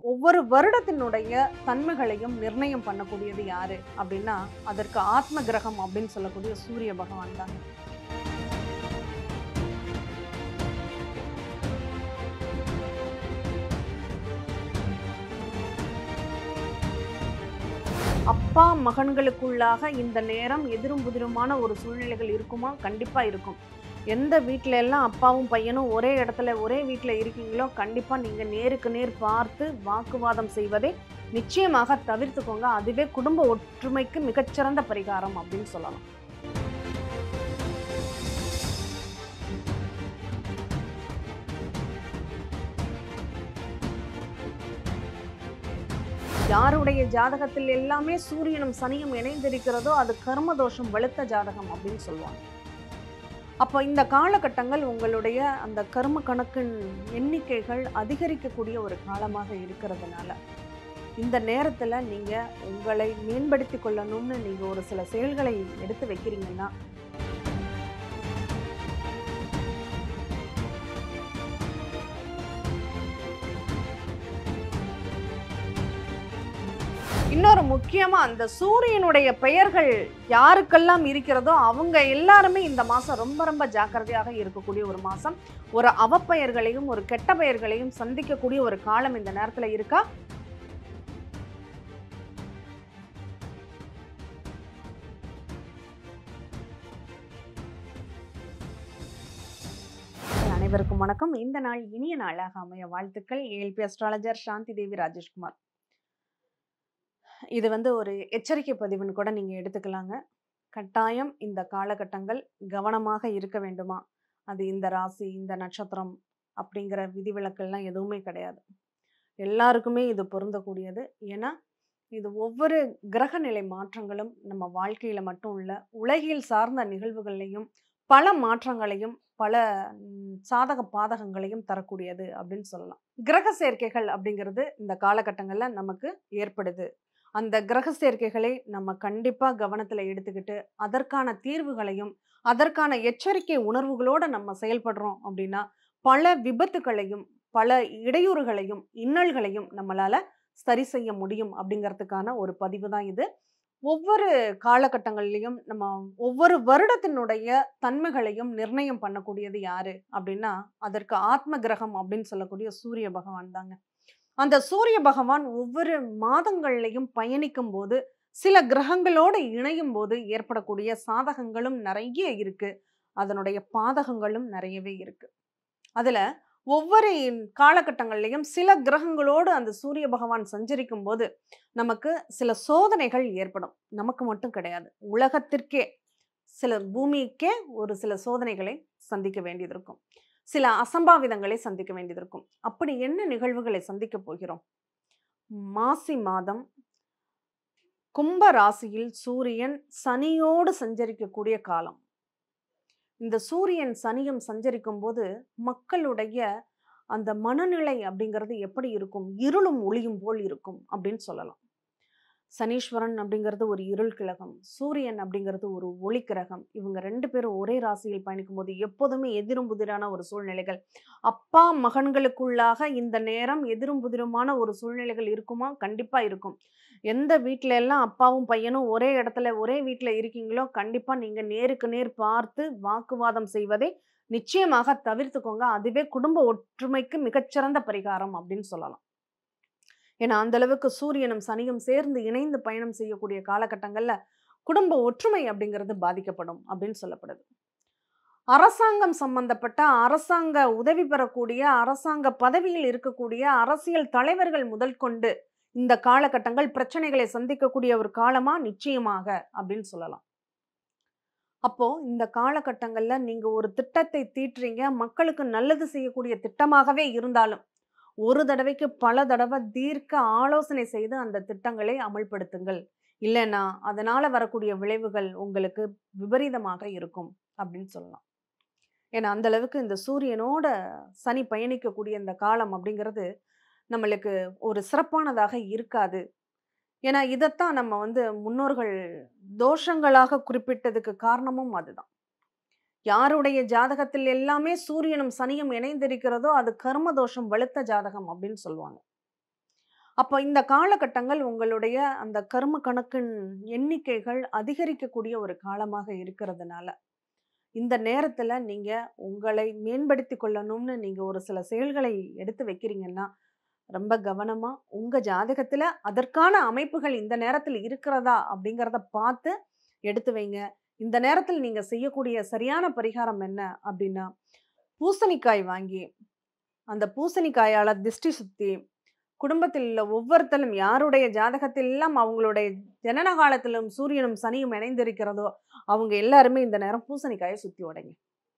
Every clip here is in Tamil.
ஒவ்வொரு வருடத்தினுடைய தன்மைகளையும் நிர்ணயம் பண்ணக்கூடியது யாரு அப்படின்னா, அதற்கு ஆத்ம கிரகம் அப்படின்னு சொல்லக்கூடிய சூரிய பகவான் தாங்க. அப்பா மகன்களுக்குள்ளாக இந்த நேரம் எதிரும் புதிருமான ஒரு சூழ்நிலைகள் இருக்குமா? கண்டிப்பா இருக்கும். எந்த வீட்ல எல்லாம் அப்பாவும் பையனும் ஒரே இடத்துல ஒரே வீட்ல இருக்கீங்களோ, கண்டிப்பா நீங்க நேருக்கு நேர் பார்த்து வாக்குவாதம் செய்வதை நிச்சயமாக தவிர்த்துக்கோங்க. அதுவே குடும்ப ஒற்றுமைக்கு மிகச்சிறந்த பரிகாரம் அப்படின்னு சொல்லலாம். யாருடைய ஜாதகத்தில் எல்லாமே சூரியனும் சனியும் இணைந்திருக்கிறதோ அது கர்ம தோஷம் வெளுத்த ஜாதகம் அப்படின்னு சொல்லுவாங்க. அப்போ இந்த காலகட்டங்கள் உங்களுடைய அந்த கர்ம கணக்கின் எண்ணிக்கைகள் அதிகரிக்கக்கூடிய ஒரு காலமாக இருக்கிறதுனால, இந்த நேரத்துல நீங்க உங்களை மேம்படுத்திக் கொள்ளணும்னு நீங்க ஒரு சில செயல்களை எடுத்து வைக்கிறீங்கன்னா, இன்னொரு முக்கியமா அந்த சூரியனுடைய பெயர்கள் யாருக்கெல்லாம் இருக்கிறதோ அவங்க எல்லாருமே இந்த மாசம் ரொம்ப ரொம்ப ஜாக்கிரதையாக இருக்கக்கூடிய ஒரு மாசம். ஒரு அவப்பெயர்களையும் ஒரு கெட்ட பெயர்களையும் சந்திக்கக்கூடிய ஒரு காலம் இந்த நேரத்துல இருக்கா? அனைவருக்கும் வணக்கம். இந்த நாள் இனிய நாளாக அமைய வாழ்த்துக்கள். ALP astrologer Shanthi Devi Rajeshkumar. இது ஒரு எச்சரிக்கை பதிவுன்னு கூட நீங்க எடுத்துக்கலாங்க. கட்டாயம் இந்த காலகட்டங்கள் கவனமாக இருக்க வேண்டுமா? அது இந்த ராசி, இந்த நட்சத்திரம் அப்படிங்கிற விதிவிலக்கெல்லாம் எதுவுமே கிடையாது. எல்லாருக்குமே இது பொருந்தக்கூடியது. ஏன்னா, இது ஒவ்வொரு கிரகநிலை மாற்றங்களும் நம்ம வாழ்க்கையில மட்டும் இல்ல, உலகியல் சார்ந்த நிகழ்வுகள்லையும் பல மாற்றங்களையும், பல சாதக பாதகங்களையும் தரக்கூடியது அப்படின்னு சொல்லலாம். கிரக சேர்க்கைகள் அப்படிங்கிறது இந்த காலகட்டங்கள்ல நமக்கு ஏற்படுது. அந்த கிரக சேர்க்கைகளை நம்ம கண்டிப்பா கவனத்துல எடுத்துக்கிட்டு, அதற்கான தீர்வுகளையும், அதற்கான எச்சரிக்கை உணர்வுகளோட நம்ம செயல்படுறோம் அப்படின்னா, பல விபத்துக்களையும், பல இடையூறுகளையும், இன்னல்களையும் நம்மளால சரி செய்ய முடியும் அப்படிங்கிறதுக்கான ஒரு பதிவு தான் இது. ஒவ்வொரு காலகட்டங்கள்லயும் நம்ம ஒவ்வொரு வருடத்தினுடைய தன்மைகளையும் நிர்ணயம் பண்ணக்கூடியது யாரு அப்படின்னா, அதற்கு ஆத்ம கிரகம் அப்படின்னு சொல்லக்கூடிய சூரிய பகவான் தாங்க. அந்த சூரிய பகவான் ஒவ்வொரு மாதங்கள்லையும் பயணிக்கும் போது, சில கிரகங்களோடு இணையும் போது ஏற்படக்கூடிய சாதகங்களும் நிறைய இருக்கு. அதனுடைய பாதகங்களும் நிறையவே இருக்கு. அதுல ஒவ்வொரு காலகட்டங்கள்லையும் சில கிரகங்களோடு அந்த சூரிய பகவான் சஞ்சரிக்கும் போது நமக்கு சில சோதனைகள் ஏற்படும். நமக்கு மட்டும் கிடையாது, உலகத்திற்கே, சில பூமிக்கே ஒரு சில சோதனைகளை சந்திக்க வேண்டியது இருக்கும். சில அசம்பாவிதங்களை சந்திக்க வேண்டியது இருக்கும். அப்படி என்ன நிகழ்வுகளை சந்திக்க போகிறோம்? மாசி மாதம் கும்ப ராசியில் சூரியன் சனியோடு சஞ்சரிக்கக்கூடிய காலம். இந்த சூரியன் சனியும் சஞ்சரிக்கும் போது மக்களுடைய அந்த மனநிலை அப்படிங்கிறது எப்படி இருக்கும்? இருளும் ஒளியும் போல் இருக்கும் அப்படின்னு சொல்லலாம். சனீஸ்வரன் அப்படிங்கிறது ஒரு இருள் கிரகம், சூரியன் அப்படிங்கிறது ஒரு ஒளி கிரகம். இவங்க 2 பேரும் ஒரே ராசியில் பயணிக்கும் போது எப்போதுமே எதிரும் புதிரான ஒரு சூழ்நிலைகள். அப்பா மகன்களுக்குள்ளாக இந்த நேரம் எதிரும் புதிருமான ஒரு சூழ்நிலைகள் இருக்குமா? கண்டிப்பா இருக்கும். எந்த வீட்ல எல்லாம் அப்பாவும் பையனும் ஒரே இடத்துல ஒரே வீட்ல இருக்கீங்களோ, கண்டிப்பா நீங்க நேருக்கு நேர் பார்த்து வாக்குவாதம் செய்வதை நிச்சயமாக தவிர்த்துக்கோங்க. அதுவே குடும்ப ஒற்றுமைக்கு மிகச்சிறந்த பரிகாரம் அப்படின்னு சொல்லலாம். ஏன்னா அந்த அளவுக்கு சூரியனும் சனியும் சேர்ந்து இணைந்து பயணம் செய்யக்கூடிய காலகட்டங்கள்ல குடும்ப ஒற்றுமை அப்படிங்கிறது பாதிக்கப்படும் அப்படின்னு சொல்லப்படுது. அரசாங்கம் சம்பந்தப்பட்ட அரசாங்க உதவி பெறக்கூடிய அரசாங்க பதவியில் இருக்கக்கூடிய அரசியல் தலைவர்கள் முதல் கொண்டு இந்த காலகட்டங்கள் பிரச்சனைகளை சந்திக்கக்கூடிய ஒரு காலமா நிச்சயமாக அப்படின்னு சொல்லலாம். அப்போ இந்த காலகட்டங்கள்ல நீங்க ஒரு திட்டத்தை தீட்டுறீங்க, மக்களுக்கு நல்லது செய்யக்கூடிய திட்டமாகவே இருந்தாலும் ஒரு தடவைக்கு பல தடவை தீர்க்க ஆலோசனை செய்து அந்த திட்டங்களை அமல்படுத்துங்கள். இல்லைன்னா அதனால வரக்கூடிய விளைவுகள் உங்களுக்கு விபரீதமாக இருக்கும் அப்படின்னு சொல்லலாம். ஏன்னா அந்த அளவுக்கு இந்த சூரியனோட சனி பயணிக்கக்கூடிய இந்த காலம் அப்படிங்கிறது நம்மளுக்கு ஒரு சிறப்பானதாக இருக்காது. ஏன்னா இதைத்தான் நம்ம முன்னோர்கள் தோஷங்களாக குறிப்பிட்டதுக்கு காரணமும் அதுதான். யாருடைய ஜாதகத்தில் எல்லாமே சூரியனும் சனியும் இணைந்திருக்கிறதோ அது கர்ம தோஷம் வெளுத்த ஜாதகம் அப்படின்னு சொல்லுவாங்க. அப்ப இந்த காலகட்டங்கள் உங்களுடைய அந்த கர்ம கணக்கின் எண்ணிக்கைகள் அதிகரிக்கக்கூடிய ஒரு காலமாக இருக்கிறதுனால, இந்த நேரத்துல நீங்க உங்களை மேம்படுத்திக் கொள்ளணும்னு நீங்க ஒரு சில செயல்களை எடுத்து வைக்கிறீங்கன்னா, ரொம்ப கவனமா உங்க ஜாதகத்துல அதற்கான அமைப்புகள் இந்த நேரத்துல இருக்கிறதா அப்படிங்கிறத பார்த்து எடுத்து வைங்க. இந்த நேரத்தில் நீங்க செய்யக்கூடிய சரியான பரிகாரம் என்ன அப்படின்னா, பூசணிக்காய் வாங்கி, அந்த பூசணிக்காயால திஷ்டி சுத்தி, குடும்பத்தில் உள்ள ஒவ்வொருத்தரும் யாருடைய ஜாதகத்தில் எல்லாம் அவங்களுடைய ஜனன காலத்திலும் சூரியனும் சனியும் இணைந்திருக்கிறதோ, அவங்க எல்லாருமே இந்த நேரம் பூசணிக்காய சுத்தி உடைங்க.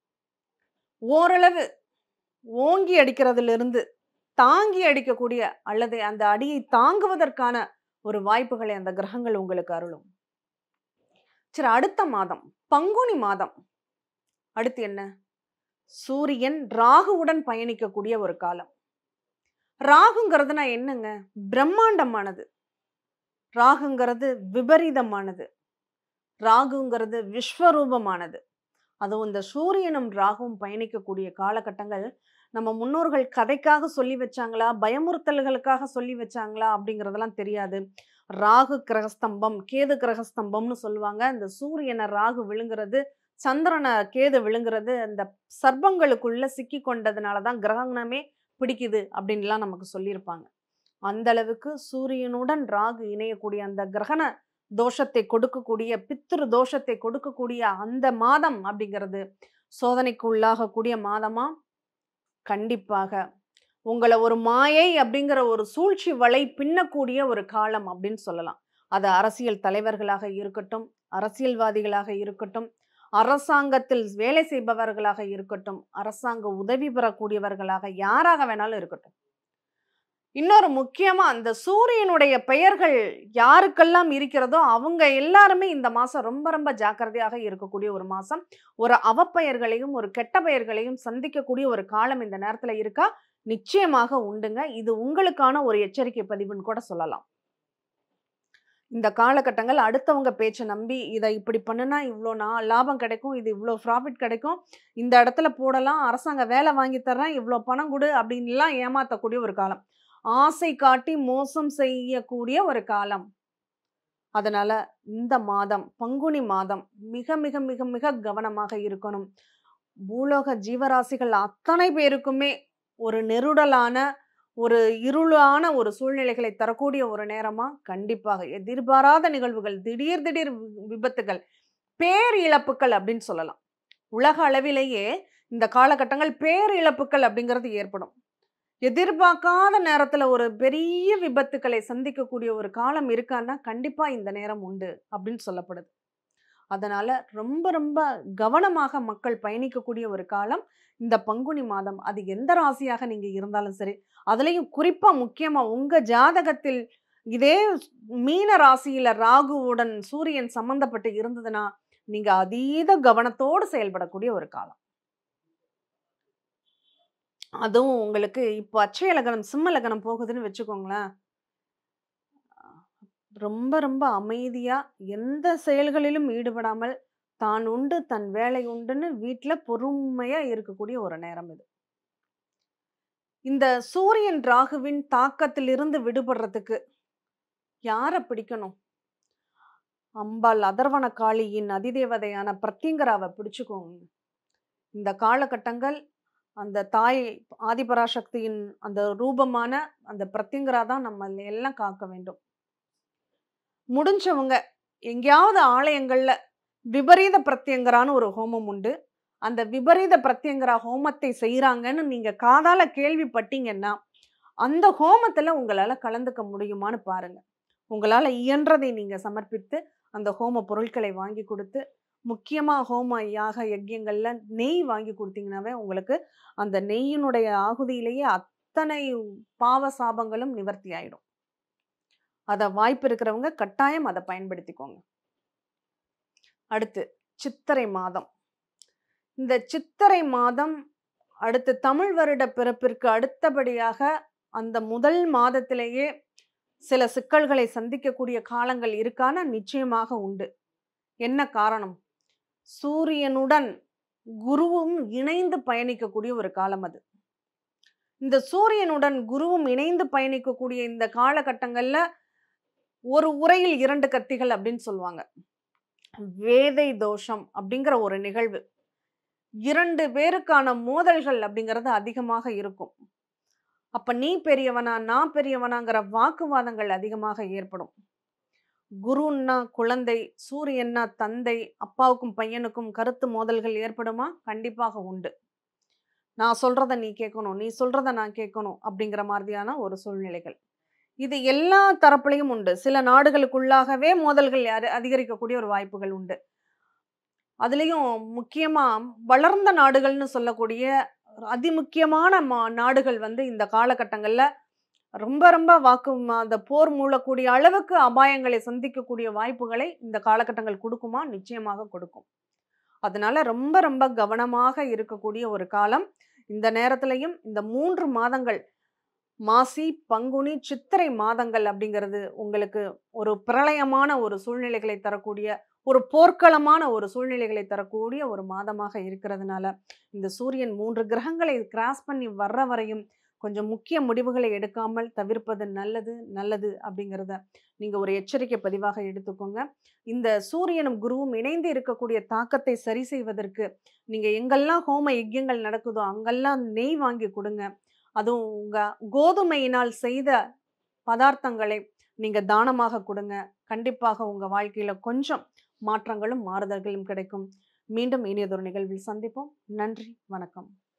ஓரளவு ஓங்கி அடிக்கிறதிலிருந்து, தாங்கி அடிக்கக்கூடிய அல்லது அந்த அடியை தாங்குவதற்கான ஒரு வாய்ப்புகளை அந்த கிரகங்கள் உங்களுக்கு அருளும். சரி, அடுத்த மாதம் பங்குனி மாதம். அடுத்து என்ன? சூரியன் ராகுவுடன் பயணிக்கக்கூடிய ஒரு காலம். ராகுங்கிறதுனா என்னங்க? பிரம்மாண்டமானது. ராகுங்கிறது விபரீதமானது. ராகுங்கிறது விஸ்வரூபமானது. அதுவும் இந்த சூரியனும் ராகுவும் பயணிக்கக்கூடிய காலகட்டங்கள், நம்ம முன்னோர்கள் கதைக்காக சொல்லி வச்சாங்களா, பயமுறுத்தல்களுக்காக சொல்லி வச்சாங்களா அப்படிங்கிறதெல்லாம் தெரியாது. ராகு கிரகஸ்தம்பம், கேது கிரகஸ்தம்பம்னு சொல்லுவாங்க. இந்த சூரியனை ராகு விழுங்குறது, சந்திரனை கேது விழுங்குறது, அந்த சர்ப்பங்களுக்குள்ள சிக்கி கொண்டதுனால தான் கிரகணமே பிடிக்குது அப்படின்லாம் நமக்கு சொல்லியிருப்பாங்க. அந்த அளவுக்கு சூரியனுடன் ராகு இணையக்கூடிய அந்த கிரகண தோஷத்தை கொடுக்கக்கூடிய, பித்ரு தோஷத்தை கொடுக்கக்கூடிய அந்த மாதம் அப்படிங்கிறது சோதனைக்கு உள்ளாகக்கூடிய மாதமா கண்டிப்பாக உங்கள ஒரு மாயை அப்படிங்கிற ஒரு சூழ்ச்சி வலை பின்னக்கூடிய ஒரு காலம் அப்படின்னு சொல்லலாம். அது அரசியல் தலைவர்களாக இருக்கட்டும், அரசியல்வாதிகளாக இருக்கட்டும், அரசாங்கத்தில் வேலை செய்பவர்களாக இருக்கட்டும், அரசாங்க உதவி பெறக்கூடியவர்களாக யாராக வேணாலும் இருக்கட்டும். இன்னொரு முக்கியமா அந்த சூரியனுடைய பெயர்கள் யாருக்கெல்லாம் இருக்கிறதோ அவங்க எல்லாருமே இந்த மாசம் ரொம்ப ரொம்ப ஜாக்கிரதையாக இருக்கக்கூடிய ஒரு மாசம். ஒரு அவப்பெயர்களையும் ஒரு கெட்ட பெயர்களையும் சந்திக்கக்கூடிய ஒரு காலம் இந்த நேரத்துல இருக்கா? நிச்சயமாக உண்டுங்க. இது உங்களுக்கான ஒரு எச்சரிக்கை பதிவுன்னு கூட சொல்லலாம். இந்த காலகட்டங்கள் அடுத்தவங்க பேச்ச நம்பி இத இப்படி பண்ணுனா இவ்ளோ லாபம் கிடைக்கும், இது இவ்ளோ ப்ராஃபிட் கிடைக்கும், இந்த இடத்துல போடலாம், அரசாங்க வேலை வாங்கி தர்றேன், இவ்ளோ பணம் குடு அப்படின்லாம் ஏமாத்தக்கூடிய ஒரு காலம். ஆசை காட்டி மோசம் செய்யக்கூடிய ஒரு காலம். அதனால இந்த மாதம், பங்குனி மாதம் மிக மிக மிக மிக கவனமாக இருக்கணும். பூலோக ஜீவராசிகள் அத்தனை பேருக்குமே ஒரு நெருடலான, ஒரு இருளான ஒரு சூழ்நிலைகளை தரக்கூடிய ஒரு நேரமா கண்டிப்பாக எதிர்பாராத நிகழ்வுகள், திடீர் திடீர் விபத்துகள், பேரிழப்புக்கள் அப்படின்னு சொல்லலாம். உலக அளவிலேயே இந்த காலகட்டங்கள் பேரிழப்புக்கள் அப்படிங்கிறது ஏற்படும். எதிர்பார்க்காத நேரத்துல ஒரு பெரிய விபத்துக்களை சந்திக்கக்கூடிய ஒரு காலம் இருக்கான்னா, கண்டிப்பா இந்த நேரம் உண்டு அப்படின்னு சொல்லப்படுது. அதனால ரொம்ப ரொம்ப கவனமாக மக்கள் பயணிக்கக்கூடிய ஒரு காலம் இந்த பங்குனி மாதம். அது எந்த ராசியாக நீங்க இருந்தாலும் சரி, அதுலயும் குறிப்பா முக்கியமா உங்க ஜாதகத்தில் இதே மீன ராசியில ராகுவுடன் சூரியன் சம்பந்தப்பட்டு இருந்ததுன்னா, நீங்க அதீத கவனத்தோடு செயல்படக்கூடிய ஒரு காலம். அதுவும் உங்களுக்கு இப்போ அட்சய லக்னம், சிம்ம லக்னம் போகுதுன்னு வச்சுக்கோங்களேன். ரொம்ப ரொம்ப அமைதியா, எந்த செயல்களிலும் ஈடுபடாமல், தான் உண்டு, தன் வேலை உண்டுன்னு வீட்ல பொறுமையா இருக்கக்கூடிய ஒரு நேரம் இது. இந்த சூரியன் ராகுவின் தாக்கத்திலிருந்து விடுபடுறதுக்கு யார பிடிக்கணும்? அம்பாள் அதர்வன காளியின் அதிதேவதையான பிரத்யங்கராவ பிடிச்சுக்கோங்க. இந்த காலகட்டங்கள் அந்த தாய் ஆதிபராசக்தியின் அந்த ரூபமான அந்த பிரத்யங்கரா தான் நம்ம எல்லாம் காக்க வேண்டும். முடிஞ்சவங்க எங்கேயாவது ஆலயங்கள்ல விபரீத பிரத்யங்கரான்னு ஒரு ஹோமம் உண்டு. அந்த விபரீத பிரத்யங்கரா ஹோமத்தை செய்றாங்கன்னு நீங்க காதால கேள்விப்பட்டீங்கன்னா, அந்த ஹோமத்துல உங்களால கலந்துக்க முடியுமான்னு பாருங்க. உங்களால இயன்றதை நீங்க சமர்ப்பித்து, அந்த ஹோம பொருட்களை வாங்கி குடுத்து, முக்கியமா ஹோம யாக யஜ்யங்கள்ல நெய் வாங்கி குடுத்தீங்கன்னாவே, உங்களுக்கு அந்த நெய்யினுடைய ஆகுதியிலேயே அத்தனை பாவ சாபங்களும் நிவர்த்தி ஆயிடும். அத வாய்ப்பு இருக்கிறவங்க கட்டாயம் அத பயன்படுத்திக்கோங்க. அடுத்து சித்திரை மாதம். இந்த சித்திரை மாதம் அடுத்து தமிழ் வருட பிறப்பிற்கு அடுத்தபடியாக அந்த முதல் மாதத்திலேயே சில சிக்கல்களை சந்திக்கக்கூடிய காலங்கள் இருக்கான நிச்சயமாக உண்டு. என்ன காரணம்? சூரியனுடன் குருவும் இணைந்து பயணிக்கக்கூடிய ஒரு காலம் அது. இந்த சூரியனுடன் குருவும் இணைந்து பயணிக்கக்கூடிய இந்த காலகட்டங்கள்ல ஒரு உரையில் 2 கத்திகள் அப்படின்னு சொல்லுவாங்க. வேதை தோஷம் அப்படிங்கிற ஒரு நிகழ்வு. 2 பேருக்கான மோதல்கள் அப்படிங்கிறது அதிகமாக இருக்கும். அப்ப நீ பெரியவனா, நான் பெரியவனாங்கிற வாக்குவாதங்கள் அதிகமாக ஏற்படும். குருன்னா குழந்தை, சூரியன்னா தந்தை, அப்பாவுக்கும் பையனுக்கும் கருத்து மோதல்கள் ஏற்படுமா? கண்டிப்பாக உண்டு. நான் சொல்றத நீ கேட்கணும், நீ சொல்றத நான் கேட்கணும் அப்படிங்கிற மாதிரியான ஒரு சூழ்நிலைகள். இது எல்லா தரப்புலயும் உண்டு. சில நாடுகளுக்குள்ளாகவே மோதல்கள் அதிகரிக்கக்கூடிய ஒரு வாய்ப்புகள் உண்டு. அதுலயும் முக்கியமா வளர்ந்த நாடுகள்னு சொல்லக்கூடிய அதிமுக்கியமான நாடுகள் வந்து இந்த காலகட்டங்கள்ல ரொம்ப ரொம்ப அந்த போர் மூளக்கூடிய அளவுக்கு அபாயங்களை சந்திக்கக்கூடிய வாய்ப்புகளை இந்த காலகட்டங்கள் கொடுக்குமா? நிச்சயமாக கொடுக்கும். அதனால ரொம்ப ரொம்ப கவனமாக இருக்கக்கூடிய ஒரு காலம். இந்த நேரத்திலயும் இந்த 3 மாதங்கள் மாசி, பங்குனி, சித்திரை மாதங்கள் அப்படிங்கிறது உங்களுக்கு ஒரு பிரளயமான ஒரு சூழ்நிலைகளை தரக்கூடிய, ஒரு போர்க்களமான ஒரு சூழ்நிலைகளை தரக்கூடிய ஒரு மாதமாக இருக்கிறதுனால, இந்த சூரியன் 3 கிரகங்களை கிராஸ் பண்ணி வர்ற வரையும் கொஞ்சம் முக்கிய முடிவுகளை எடுக்காமல் தவிர்ப்பது நல்லது, நல்லது அப்படிங்கிறத நீங்க ஒரு எச்சரிக்கை பதிவாக எடுத்துக்கோங்க. இந்த சூரியனும் குருவும் இணைந்து இருக்கக்கூடிய தாக்கத்தை சரி செய்வதற்கு நீங்க எங்கெல்லாம் ஹோம யஜ்யங்கள் நடக்குதோ அங்கெல்லாம் நெய் வாங்கி கொடுங்க. அதுவும் உங்க கோதுமையினால் செய்த பதார்த்தங்களை நீங்க தானமாக கொடுங்க. கண்டிப்பாக உங்க வாழ்க்கையில கொஞ்சம் மாற்றங்களும், மாறுதல்களும் கிடைக்கும். மீண்டும் இனியதொரு நிகழ்வில் சந்திப்போம். நன்றி, வணக்கம்.